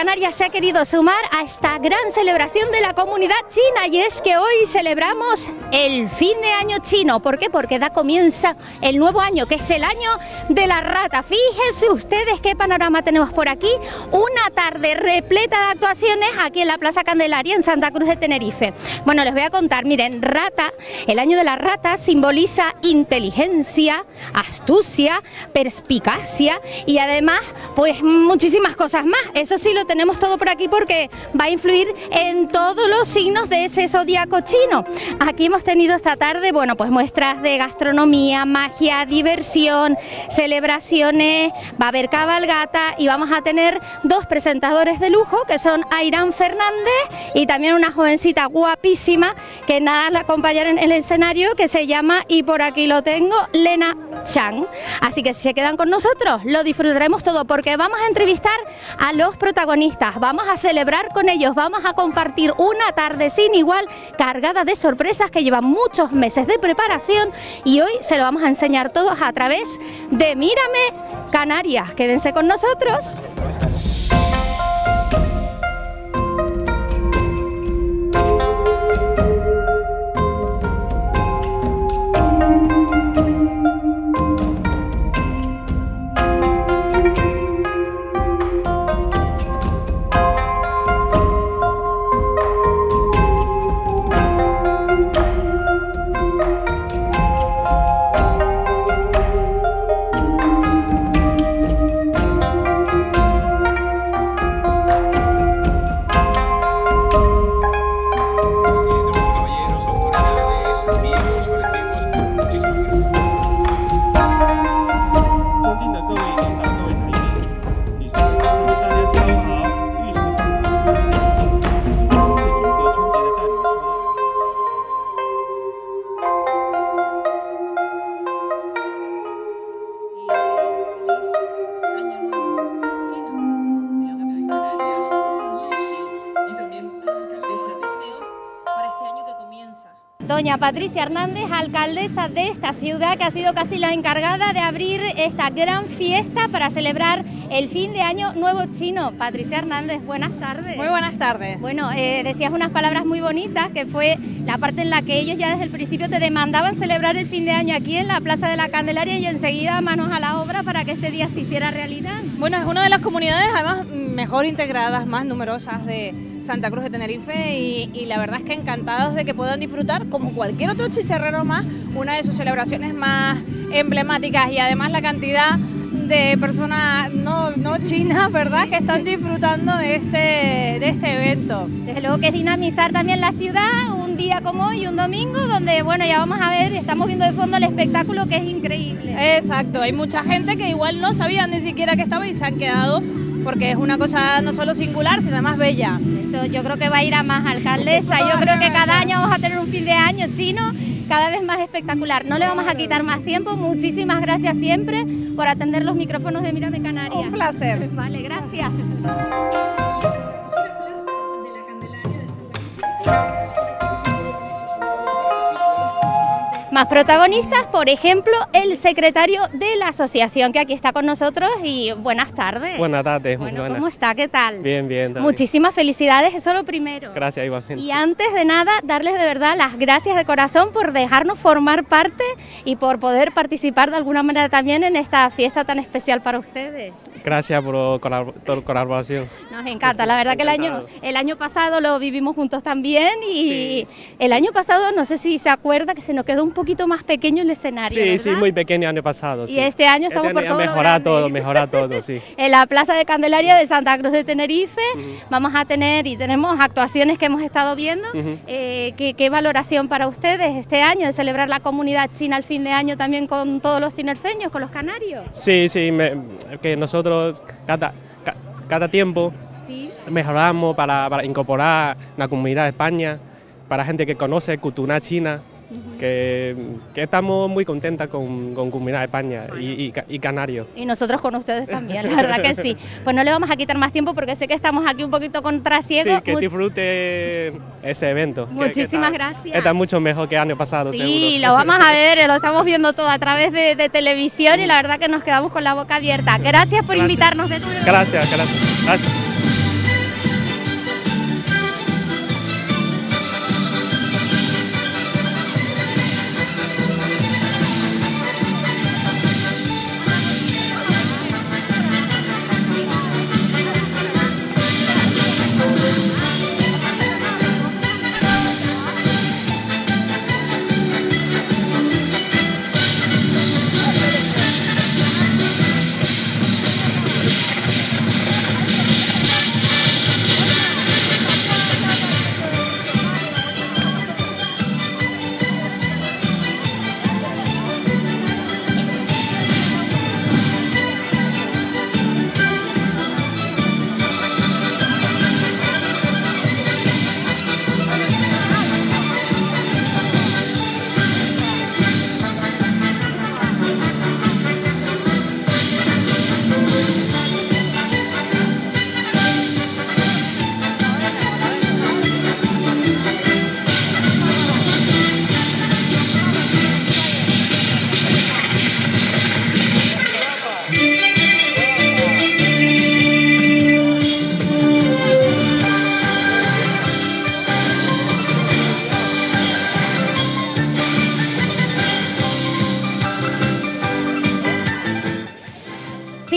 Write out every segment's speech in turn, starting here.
Canarias se ha querido sumar a esta gran celebración de la comunidad china, y es que hoy celebramos el fin de año chino. ¿Por qué? Porque comienza el nuevo año, que es el año de la rata. Fíjense ustedes qué panorama tenemos por aquí, una tarde repleta de actuaciones aquí en la Plaza Candelaria en Santa Cruz de Tenerife. Bueno, les voy a contar, miren, rata, el año de la rata simboliza inteligencia, astucia, perspicacia y además pues muchísimas cosas más. Eso sí, lo tenemos todo por aquí porque va a influir en todos los signos de ese zodiaco chino. Aquí hemos tenido esta tarde, bueno, pues muestras de gastronomía, magia, diversión, celebraciones, va a haber cabalgata y vamos a tener dos presentadores de lujo que son Airán Fernández y también una jovencita guapísima que nada la acompañará en el escenario, que se llama, y por aquí lo tengo, Lena Chan. Así que si se quedan con nosotros lo disfrutaremos todo porque vamos a entrevistar a los protagonistas, vamos a celebrar con ellos, vamos a compartir una tarde sin igual cargada de sorpresas que llevan muchos meses de preparación y hoy se lo vamos a enseñar todos a través de Mírame Canarias. Quédense con nosotros. Doña Patricia Hernández, alcaldesa de esta ciudad, que ha sido casi la encargada de abrir esta gran fiesta para celebrar el fin de año nuevo chino. Patricia Hernández, buenas tardes. Muy buenas tardes. Bueno, decías unas palabras muy bonitas, que fue la parte en la que ellos ya desde el principio te demandaban celebrar el fin de año aquí en la Plaza de la Candelaria y enseguida manos a la obra para que este día se hiciera realidad. Bueno, es una de las comunidades además mejor integradas, más numerosas de Santa Cruz de Tenerife y la verdad es que encantados de que puedan disfrutar, como cualquier otro chicharrero más, una de sus celebraciones más emblemáticas y además la cantidad de personas no chinas, ¿verdad?, que están disfrutando de este evento. Desde luego que es dinamizar también la ciudad, un día como hoy, un domingo, donde, bueno, ya vamos a ver, estamos viendo de fondo el espectáculo, que es increíble. Exacto, hay mucha gente que igual no sabían ni siquiera que estaba y se han quedado, porque es una cosa no solo singular, sino además bella. Esto yo creo que va a ir a más, alcaldesa. Yo creo que cada año vamos a tener un fin de año chino cada vez más espectacular. No le vamos a quitar más tiempo. Muchísimas gracias siempre por atender los micrófonos de Mírame Canarias. Un placer. Vale, gracias. Más protagonistas, por ejemplo, el secretario de la asociación que aquí está con nosotros y buenas tardes. Buenas tardes, bueno, muy buenas. ¿Cómo está? ¿Qué tal? Bien, bien. Muchísimas felicidades, eso lo primero. Gracias, igualmente. Y antes de nada, darles de verdad las gracias de corazón por dejarnos formar parte y por poder participar de alguna manera también en esta fiesta tan especial para ustedes. Gracias por tu colaboración. Nos encanta, la verdad que el año pasado lo vivimos juntos también y sí. El año pasado, no sé si se acuerda, que se nos quedó un poquito más pequeño el escenario, Sí, ¿verdad? sí, muy pequeño el año pasado. Y sí. Este año estamos por todo mejorar todo, sí. En la Plaza de Candelaria de Santa Cruz de Tenerife vamos a tener y tenemos actuaciones que hemos estado viendo. ¿Qué valoración para ustedes este año de celebrar la comunidad china al fin de año también con todos los tinerfeños, con los canarios? Sí, que nosotros cada tiempo mejoramos para incorporar la comunidad de España, para gente que conoce cultura china, que estamos muy contentas con Comunidad de España y Canarios. Y nosotros con ustedes también, la verdad que sí. Pues no le vamos a quitar más tiempo porque sé que estamos aquí un poquito con trasiego. Sí, que disfrute ese evento. Muchísimas gracias. Está mucho mejor que el año pasado, seguro. Sí, lo vamos a ver, lo estamos viendo todo a través de televisión y la verdad que nos quedamos con la boca abierta. Gracias por invitarnos de nuevo. Gracias.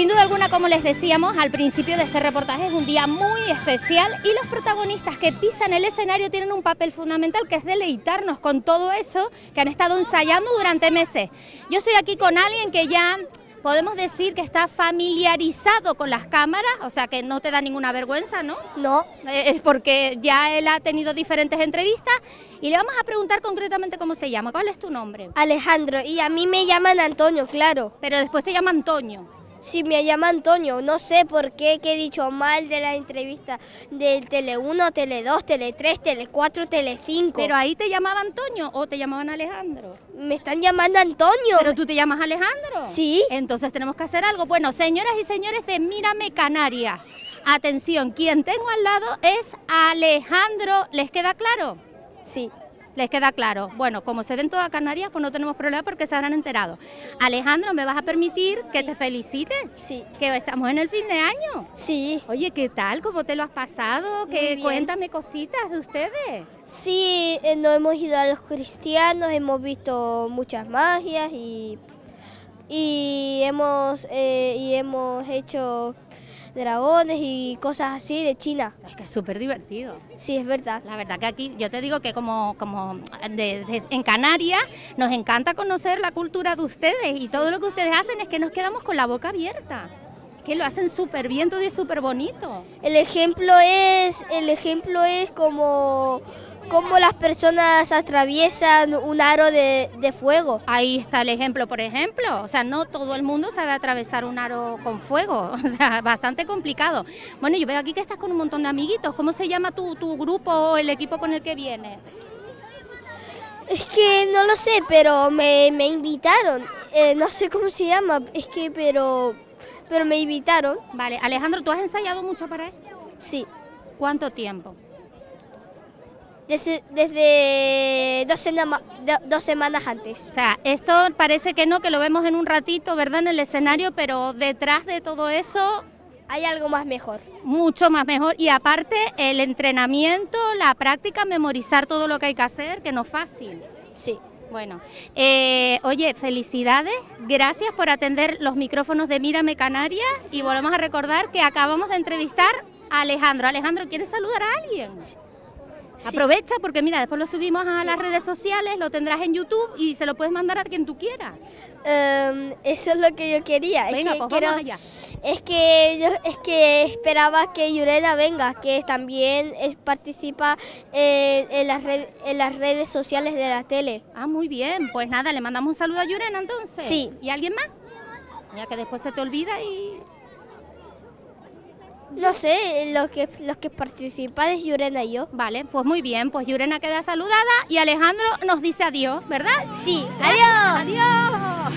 Sin duda alguna, como les decíamos al principio de este reportaje, es un día muy especial y los protagonistas que pisan el escenario tienen un papel fundamental, que es deleitarnos con todo eso que han estado ensayando durante meses. Yo estoy aquí con alguien que ya podemos decir que está familiarizado con las cámaras, o sea que no te da ninguna vergüenza, ¿no? No. Es porque ya él ha tenido diferentes entrevistas y le vamos a preguntar concretamente cómo se llama. ¿Cuál es tu nombre? Alejandro, y a mí me llaman Antonio, claro. Pero después te llama Antonio. Sí, me llama Antonio, no sé por qué, que he dicho mal de la entrevista del Tele 1, Tele 2, Tele 3, Tele 4, Tele 5. ¿Pero ahí te llamaba Antonio o te llamaban Alejandro? Me están llamando Antonio. ¿Pero tú te llamas Alejandro? Sí. Entonces tenemos que hacer algo. Bueno, señoras y señores de Mírame Canarias, atención, quien tengo al lado es Alejandro. ¿Les queda claro? Sí. ¿Les queda claro? Bueno, como se ven todas Canarias, pues no tenemos problema porque se habrán enterado. Alejandro, ¿me vas a permitir que te felicite? Sí. Que estamos en el fin de año. Sí. Oye, ¿qué tal? ¿Cómo te lo has pasado? Muy bien. Cuéntame cositas de ustedes. Sí, nos hemos ido a los cristianos, hemos visto muchas magias y hemos hecho dragones y cosas así de China. Es que es súper divertido. Sí, es verdad. La verdad que aquí, yo te digo que como en Canarias nos encanta conocer la cultura de ustedes y todo lo que ustedes hacen es que nos quedamos con la boca abierta. Que lo hacen súper bien, todo es súper bonito. El ejemplo es como las personas atraviesan un aro de fuego. Ahí está el ejemplo, por ejemplo. O sea, no todo el mundo sabe atravesar un aro con fuego. O sea, bastante complicado. Bueno, yo veo aquí que estás con un montón de amiguitos. ¿Cómo se llama tu grupo o el equipo con el que vienes? Es que no lo sé, pero me invitaron. No sé cómo se llama, pero me invitaron. Vale, Alejandro, ¿tú has ensayado mucho para esto? Sí. ¿Cuánto tiempo? Desde 2 semanas antes. O sea, esto parece que no, que lo vemos en un ratito, ¿verdad?, en el escenario, pero detrás de todo eso hay algo más mejor. Mucho más mejor. Y aparte, el entrenamiento, la práctica, memorizar todo lo que hay que hacer, que no es fácil. Sí. Bueno, oye, felicidades, gracias por atender los micrófonos de Mírame Canarias y volvemos a recordar que acabamos de entrevistar a Alejandro. Alejandro, ¿quieres saludar a alguien? Sí. Aprovecha porque mira, después lo subimos a las redes sociales, lo tendrás en YouTube y se lo puedes mandar a quien tú quieras. Eso es lo que yo quería. Venga, pues vamos allá. Es que esperaba que Yurena venga, que también participa en las redes sociales de la tele. Ah, muy bien. Pues nada, le mandamos un saludo a Yurena entonces. Sí. ¿Y alguien más? Ya que después se te olvida y... No sé, los que participan es Yurena y yo. Vale, pues muy bien, pues Yurena queda saludada y Alejandro nos dice adiós, ¿verdad? Sí, adiós. Adiós.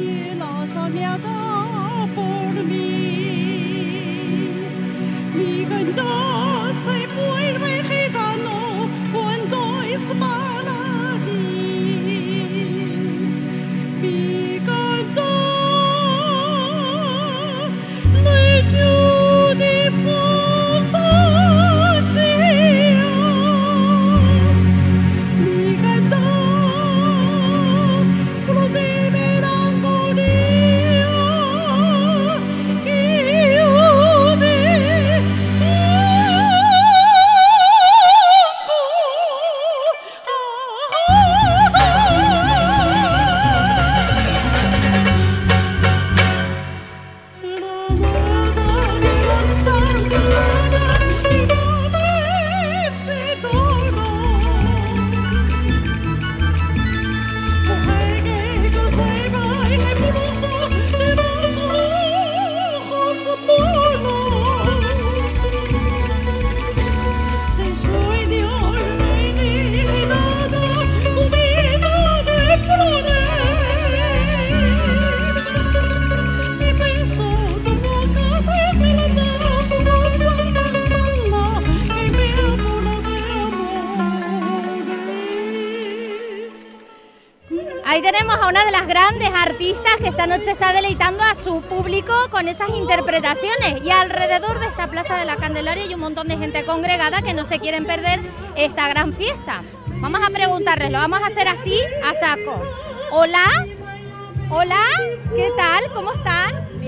Ahí tenemos a una de las grandes artistas que esta noche está deleitando a su público con esas interpretaciones. Y alrededor de esta Plaza de la Candelaria hay un montón de gente congregada que no se quieren perder esta gran fiesta. Vamos a preguntarles, lo vamos a hacer así, a saco. Hola, hola, ¿qué tal? ¿Cómo están? Bien.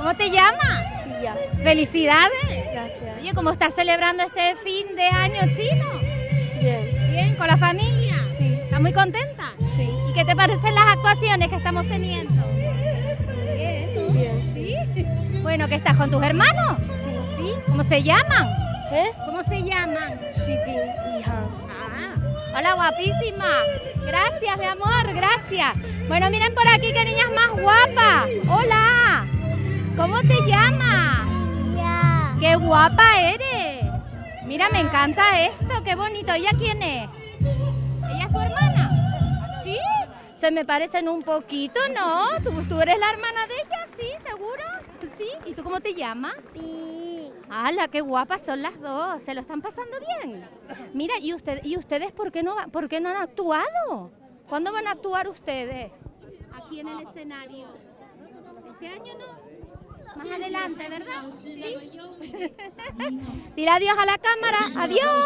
¿Cómo te llamas? Sia. ¡Felicidades! Gracias. Oye, ¿cómo estás celebrando este fin de año chino? Bien. ¿Bien? ¿Con la familia? Sí. ¿Estás muy contenta? Sí. ¿Y qué te parecen las actuaciones que estamos teniendo? Bien, ¿tú? Bien. ¿Sí? Bueno, ¿qué estás con tus hermanos? Sí. ¿Cómo se llaman? ¿Cómo se llaman? Shiting y Han. Ah, hola, guapísima. Gracias, mi amor, gracias. Bueno, miren por aquí qué niñas más guapas. Hola. ¿Cómo te llamas? Ya. ¡Qué guapa eres! Mira, me encanta esto, qué bonito. ¿Ella quién es? ¿Ella es tu hermana? ¿Sí? Se me parecen un poquito, ¿no? ¿Tú eres la hermana de ella? ¿Sí? ¿Seguro? ¿Sí? ¿Y tú cómo te llamas? Pi. ¡Hala, qué guapas son las dos! ¿Se lo están pasando bien? Mira, ¿y ustedes por qué no han actuado? ¿Cuándo van a actuar ustedes? Aquí en el escenario. Este año no. Más adelante, ¿verdad? ¿Sí? Dile adiós a la cámara. ¡Adiós!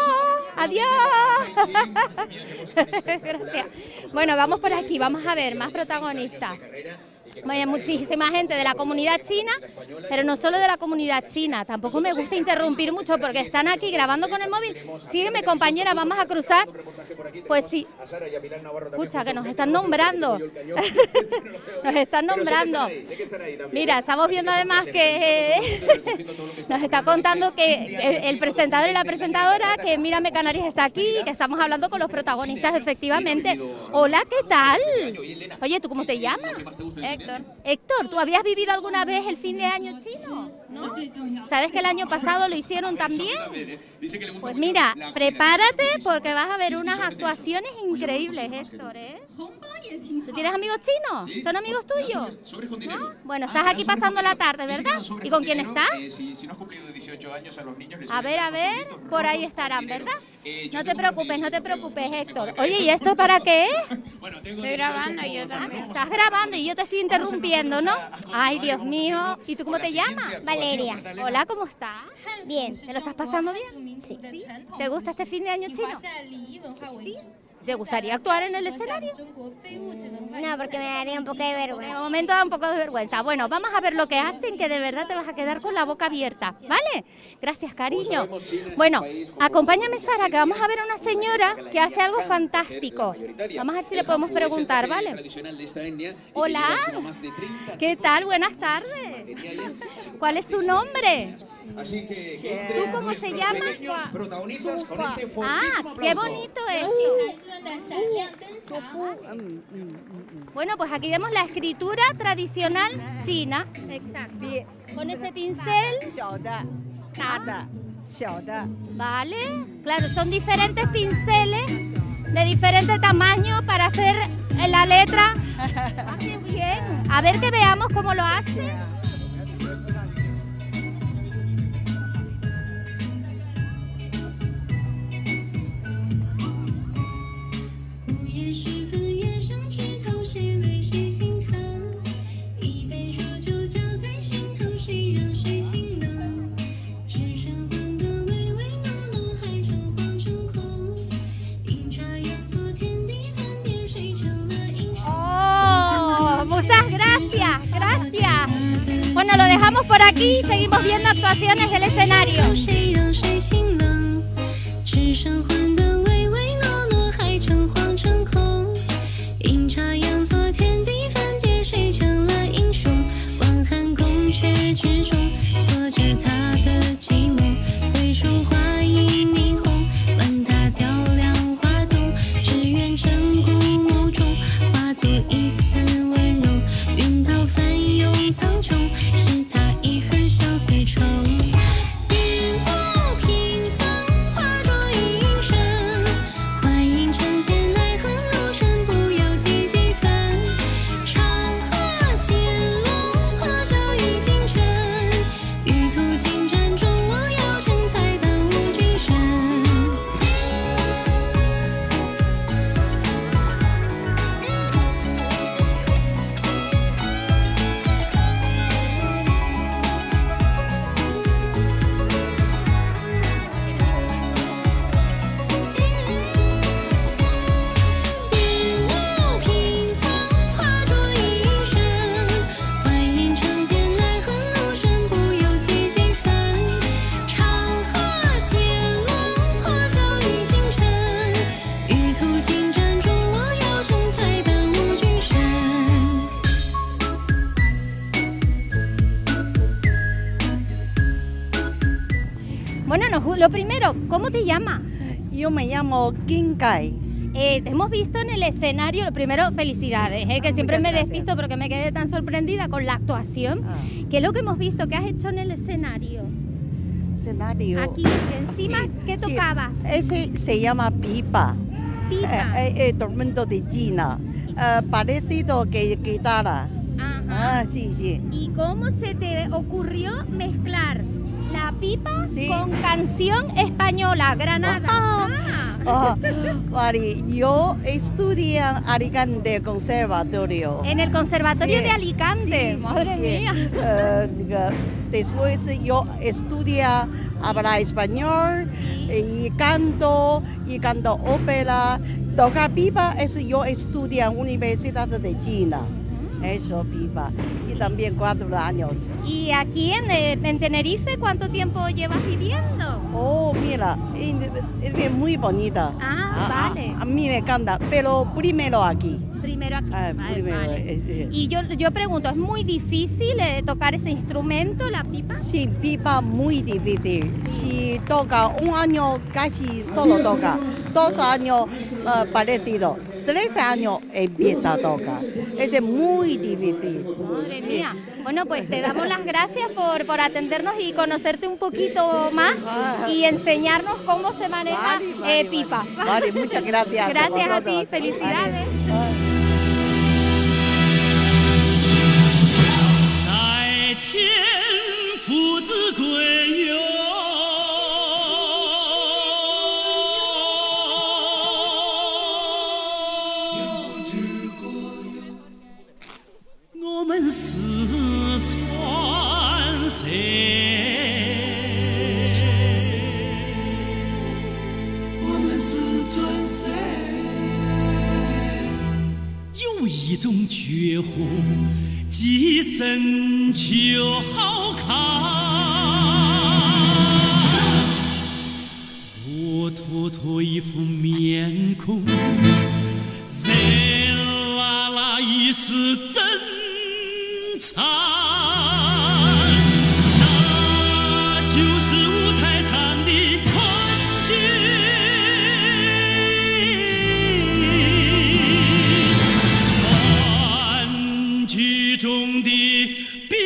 ¡Adiós! Gracias. Bueno, vamos por aquí, vamos a ver más protagonistas. Bueno, muchísima gente de la comunidad china, pero no solo de la comunidad china. Tampoco me gusta interrumpir mucho porque están aquí grabando con el móvil. Sígueme, compañera, vamos a cruzar. Pues sí. Escucha, que nos están nombrando. Nos están nombrando. Mira, estamos viendo además que nos está contando que el presentador y la presentadora, que Mírame Canarias está aquí, que estamos hablando con los protagonistas efectivamente. Hola, ¿qué tal? Oye, ¿tú cómo te llamas? Héctor, ¿tú habías vivido alguna vez el fin de año chino? ¿No? ¿Sabes que el año pasado lo hicieron también? Pues mira, prepárate porque vas a ver unas actuaciones increíbles, Héctor, ¿eh? ¿Tú tienes amigos chinos? ¿Son amigos tuyos? ¿No? Bueno, estás aquí pasando la tarde, ¿verdad? ¿Y con quién estás? A ver, por ahí estarán, ¿verdad? No te preocupes, Héctor. Oye, ¿y esto para qué es? Estoy grabando y yo también. Estás grabando y yo te estoy interrumpiendo, ¿no? Ay, Dios mío. ¿Y tú cómo te llamas? Valeria. Hola, ¿cómo estás? Bien. ¿Te lo estás pasando bien? Sí. ¿Te gusta este fin de año chino? ¿Sí? ¿Te gustaría actuar en el escenario? No, porque me daría un poco de De vergüenza. momento da un poco de vergüenza. Bueno, vamos a ver lo que hacen, que de verdad te vas a quedar con la boca abierta, ¿vale? Gracias, cariño. Bueno, acompáñame, Sara, que vamos a ver a una señora que hace algo fantástico. Vamos a ver si le podemos preguntar, ¿vale? Hola, ¿qué tal? Buenas tardes. ¿Cuál es su nombre? ¿Tú cómo se llama? Ah, qué bonito esto. Bueno, pues aquí vemos la escritura tradicional china. Exacto. Con ese pincel. Vale. Claro, son diferentes pinceles de diferente tamaño para hacer la letra. Ah, qué bien. A ver que veamos cómo lo hace. Muchas gracias, gracias. Bueno, lo dejamos por aquí, seguimos viendo actuaciones del escenario. Bueno, lo primero, ¿cómo te llamas? Yo me llamo Kim Kai. Te hemos visto en el escenario. Lo primero, felicidades, que siempre me despisto porque me quedé tan sorprendida con la actuación. ¿Qué es lo que hemos visto? ¿Qué has hecho en el escenario? Aquí, encima, sí, ¿qué tocaba? Sí. Ese se llama pipa. Pipa. Tormento de China. Parecido que guitarra. Sí, sí. ¿Y cómo se te ocurrió mezclar la pipa con canción española, Granada? Vale, yo estudié en Alicante Conservatorio. En el Conservatorio de Alicante, madre mía. Después yo estudié hablar español y canto ópera. Tocar pipa yo estudié en Universidad de China. Eso, pipa. Y también 4 años. ¿Y aquí en Tenerife cuánto tiempo llevas viviendo? Oh, mira, es muy bonita. Vale. A mí me encanta, pero primero aquí. Primero aquí. Vale. Y yo pregunto, ¿es muy difícil tocar ese instrumento, la pipa? Sí, pipa muy difícil. Si toca 1 año, casi solo toca. 2 años, parecido. 3 años empieza a tocar. Es muy difícil. Madre mía. Bueno, pues te damos las gracias por atendernos y conocerte un poquito más y enseñarnos cómo se maneja pipa. Vale, muchas gracias. Gracias a ti, felicidades. Vale. 有一种绝活，既深却好看，活脱脱一副面孔，热辣辣一丝真惨，那就是舞台上的川剧。 中的变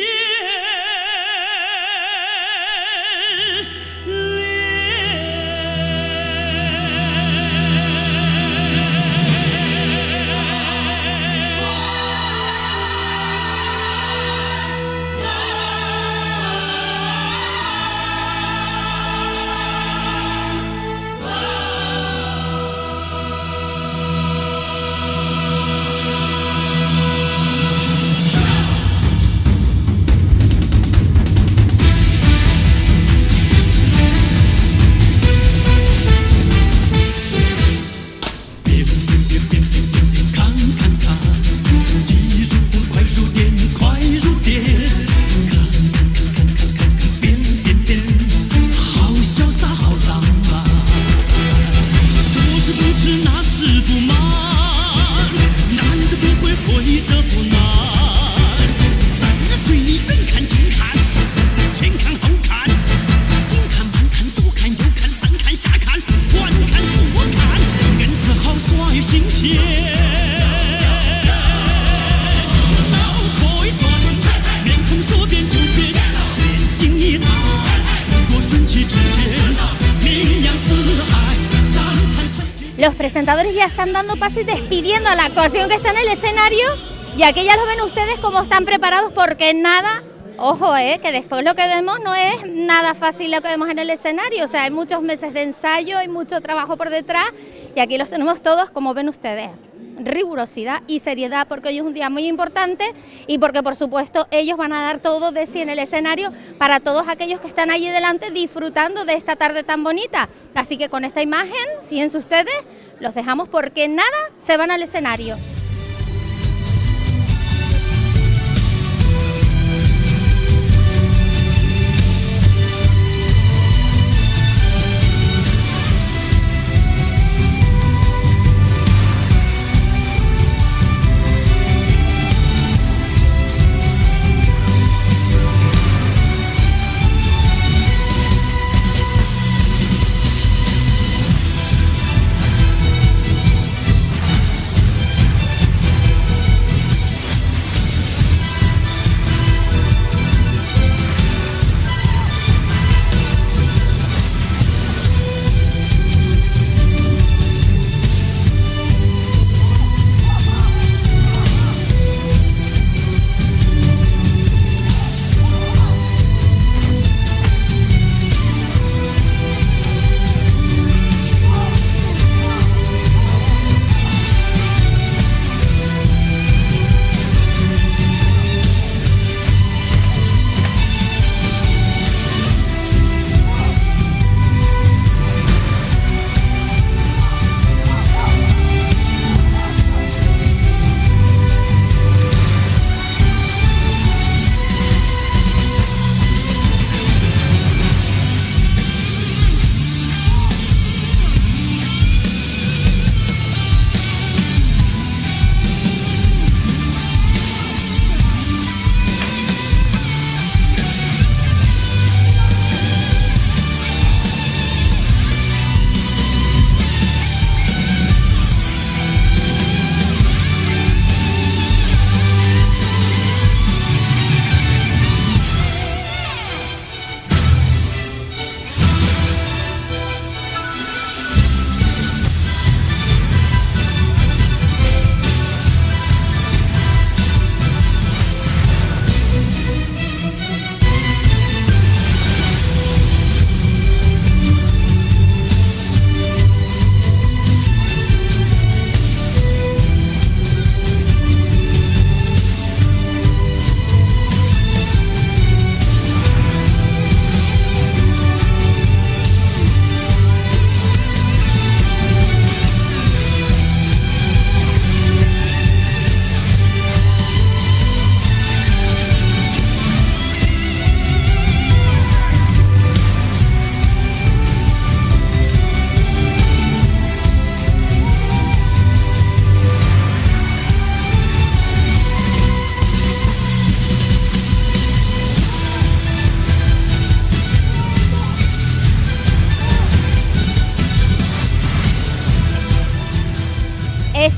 Los presentadores ya están dando paso y despidiendo a la actuación que está en el escenario, y aquí ya los ven ustedes cómo están preparados, porque nada, ojo, que después lo que vemos no es nada fácil lo que vemos en el escenario, o sea, hay muchos meses de ensayo, hay mucho trabajo por detrás, y aquí los tenemos todos como ven ustedes. Rigurosidad y seriedad, porque hoy es un día muy importante y porque por supuesto ellos van a dar todo de sí en el escenario para todos aquellos que están allí delante disfrutando de esta tarde tan bonita. Así que con esta imagen, fíjense ustedes, los dejamos porque nada se van al escenario.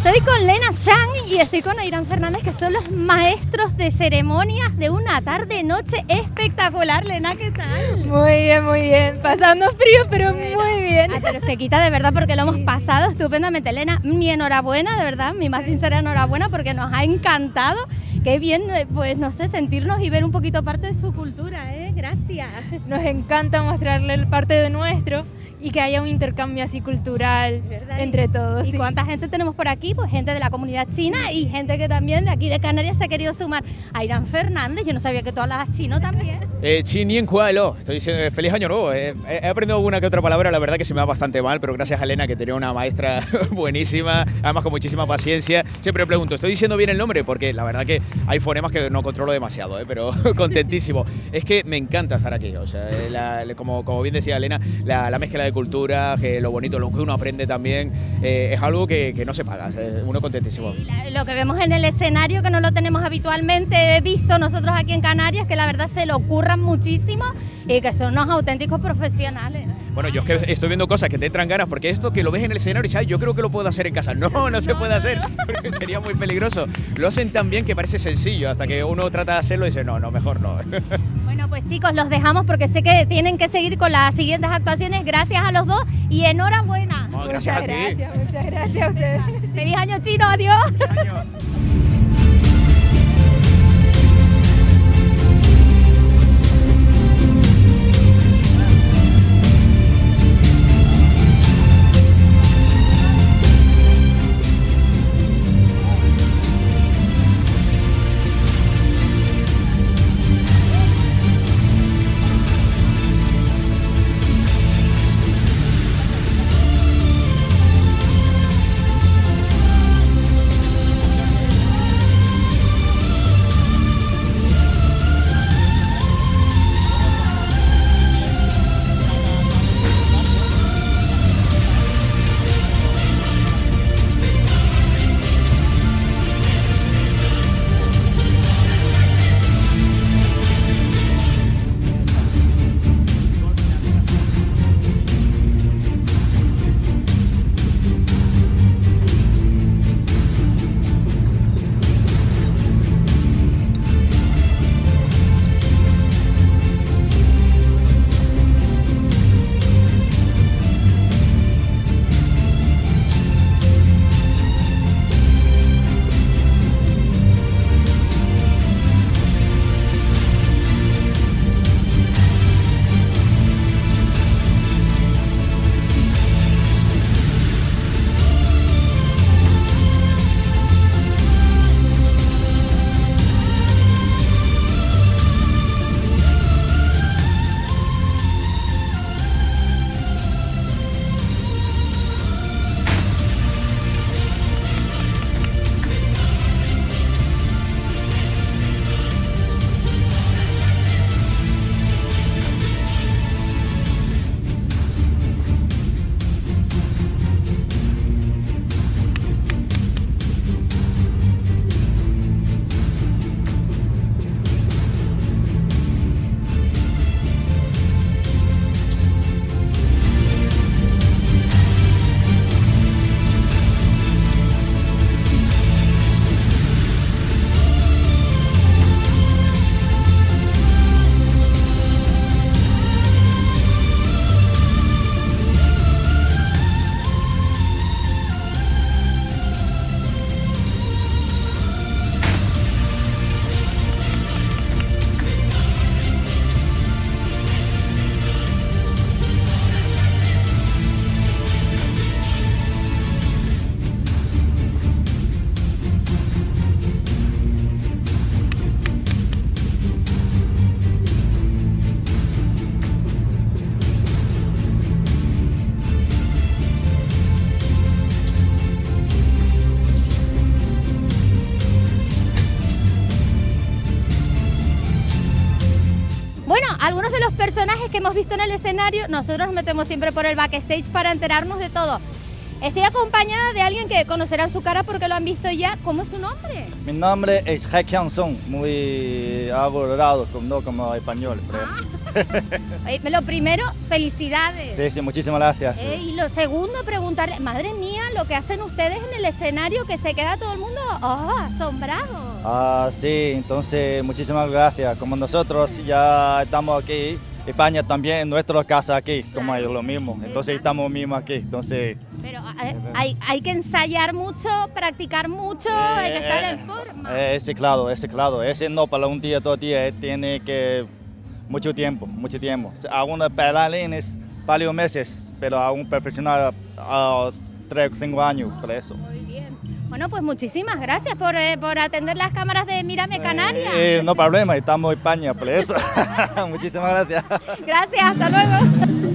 Estoy con Lena Chan y estoy con Airán Fernández, que son los maestros de ceremonias de una tarde-noche espectacular. Lena, ¿qué tal? Muy bien. Pasando frío, pero muy bien. Pero se quita de verdad porque lo hemos pasado estupendamente. Lena, mi enhorabuena, de verdad, mi más sincera enhorabuena porque nos ha encantado. Qué bien, pues no sé, sentirnos y ver un poquito parte de su cultura, ¿eh? Gracias. Nos encanta mostrarle parte de nuestro y que haya un intercambio así cultural, ¿verdad? Entre todos. ¿Y sí. cuánta gente tenemos por aquí? Pues gente de la comunidad china y gente que también de aquí de Canarias se ha querido sumar. Airán Fernández, yo no sabía que tú hablabas chino también. Chinien Kualo, estoy diciendo feliz año nuevo. He aprendido alguna que otra palabra, la verdad que se me da bastante mal, pero gracias a Elena, que tenía una maestra buenísima, además con muchísima paciencia. Siempre pregunto, ¿estoy diciendo bien el nombre? Porque la verdad que hay fonemas que no controlo demasiado, pero contentísimo. Es que me encanta estar aquí, o sea, como bien decía Elena, la mezcla de cultura, que lo bonito, lo que uno aprende también, es algo que no se paga, uno contentísimo. Y lo que vemos en el escenario, que no lo tenemos habitualmente visto nosotros aquí en Canarias, que la verdad se lo curran muchísimo y que son unos auténticos profesionales. Bueno, yo es que estoy viendo cosas que te entran ganas, porque esto que lo ves en el escenario y dices, yo creo que lo puedo hacer en casa. No se puede hacer, porque sería muy peligroso. Lo hacen tan bien que parece sencillo, hasta que uno trata de hacerlo y dice, no, mejor no. Bueno, pues chicos, los dejamos porque sé que tienen que seguir con las siguientes actuaciones. Gracias a los dos y enhorabuena. No, gracias a ti. Muchas gracias a ustedes. ¡Feliz año chino! ¡Adiós! ¡Feliz año! algunos de los personajes que hemos visto en el escenario, nosotros nos metemos siempre por el backstage para enterarnos de todo. Estoy acompañada de alguien que conocerá su cara porque lo han visto ya. ¿Cómo es su nombre? Mi nombre es He Kyung-sung, muy abordado, no como español. Lo primero, felicidades. Sí, muchísimas gracias. Y lo segundo, preguntarle, madre mía, lo que hacen ustedes en el escenario, que se queda todo el mundo asombrado. Sí, entonces muchísimas gracias. Como nosotros ya estamos aquí, España también en nuestra casa aquí, como es lo mismo. Entonces estamos mismos aquí, entonces... Pero hay que ensayar mucho, practicar mucho, hay que estar en forma. Ese claro. Ese no para un día, 2 días, tiene que... Mucho tiempo. A unos bailarines, varios meses, pero a un profesional 3 o 5 años, por eso. Muy bien. Bueno, pues muchísimas gracias por atender las cámaras de Mírame Canarias. No problema, estamos en España, por eso. Muchísimas gracias. Gracias, hasta luego.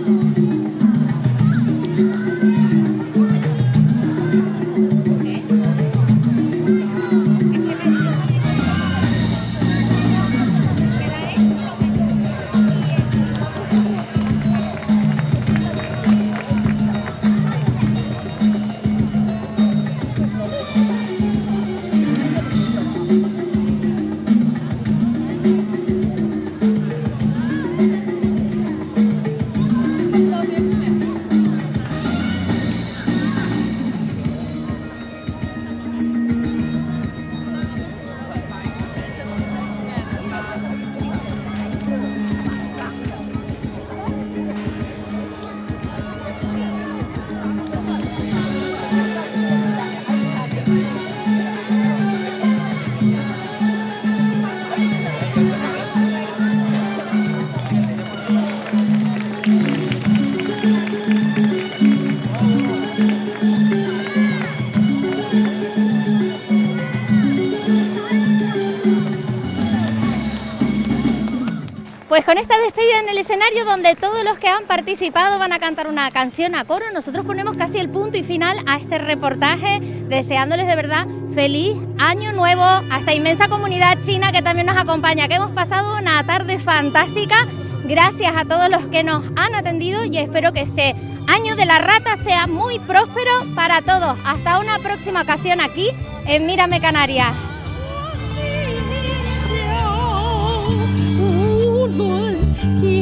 Pues con esta despedida en el escenario donde todos los que han participado van a cantar una canción a coro, nosotros ponemos casi el punto y final a este reportaje, deseándoles de verdad feliz año nuevo a esta inmensa comunidad china que también nos acompaña, que hemos pasado una tarde fantástica. Gracias a todos los que nos han atendido y espero que este año de la rata sea muy próspero para todos. Hasta una próxima ocasión aquí en Mírame Canarias. 无论。